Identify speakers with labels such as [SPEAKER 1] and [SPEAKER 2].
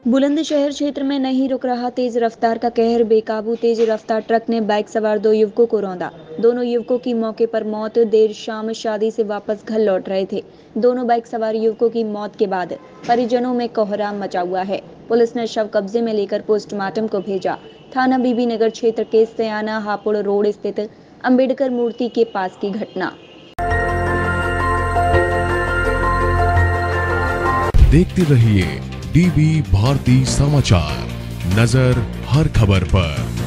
[SPEAKER 1] बुलंदशहर क्षेत्र में नहीं रुक रहा तेज रफ्तार का कहर। बेकाबू तेज रफ्तार ट्रक ने बाइक सवार दो युवकों को रौंदा। दोनों युवकों की मौके पर मौत। देर शाम शादी से वापस घर लौट रहे थे। दोनों बाइक सवार युवकों की मौत के बाद परिजनों में कोहराम मचा हुआ है। पुलिस ने शव कब्जे में लेकर पोस्टमार्टम को भेजा। थाना बीबी नगर क्षेत्र के सयाना हापुड़ रोड स्थित अंबेडकर मूर्ति के पास की घटना।
[SPEAKER 2] देखते रहिए डीवी भारती समाचार, नजर हर खबर पर।